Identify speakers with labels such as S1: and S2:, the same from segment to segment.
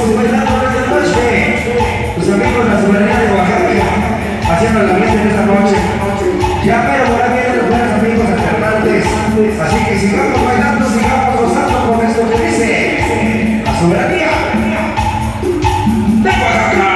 S1: y bailando esta noche. Tus amigos de la soberanía de Oaxaca, haciendo la fiesta en esta noche. Ya pero por ahí vienen los buenos amigos alternantes. Así que sigamos bailando, sigamos gozando con esto que dice la soberanía de Oaxaca.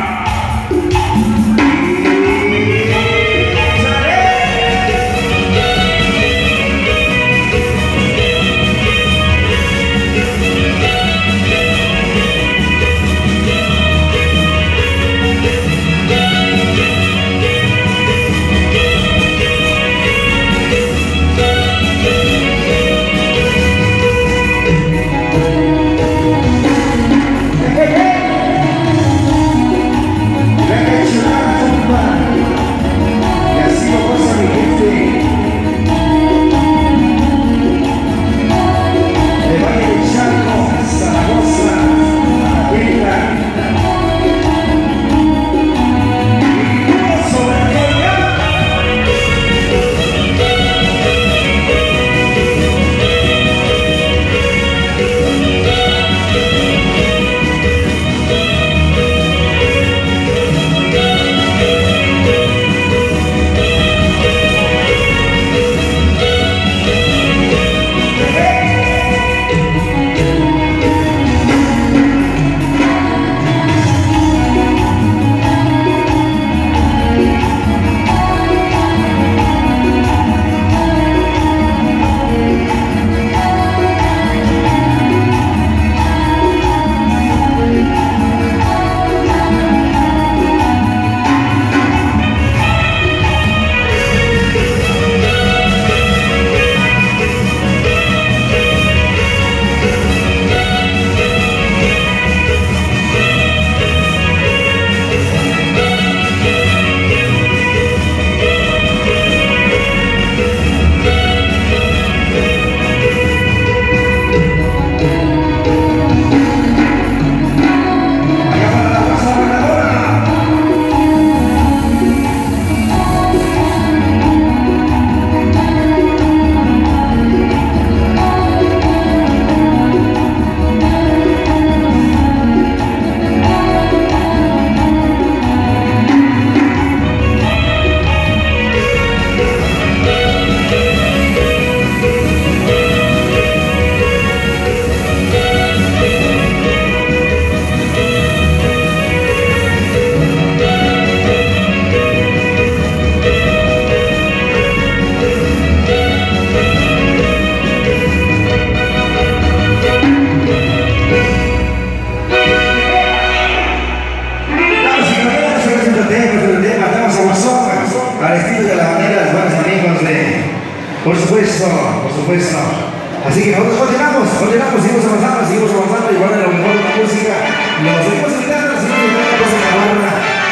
S1: Por supuesto. Así que nosotros continuamos, seguimos avanzando, igual en lo mejor de la música. Nos seguimos invitando, cosas de la barra,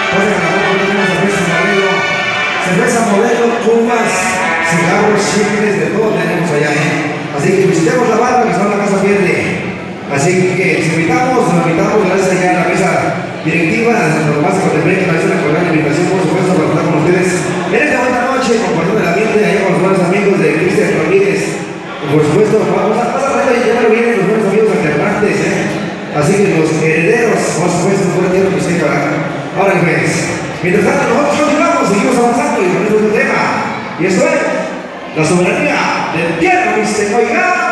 S1: tenemos cerveza modelo, cubas, cigarros, chicles, de todo tenemos allá, Así que visitemos la barra, que está en la Casa Verde. Así que nos invitamos gracias allá a la mesa directiva, lo más que contemplen, que una cordial invitación, por supuesto, para estar con ustedes en esta buena noche, compartiendo el ambiente allá con los buenos amigos de Cristian Ramírez. Por supuesto, vamos a pasar y ya lo vienen los buenos amigos alternantes, Así que los herederos, por supuesto, por el tiempo que estoy para. Ahora pues, mientras tanto, nosotros continuamos, seguimos avanzando y con este tema. Y esto es la soberanía del tierno, ¿viste? Oigan.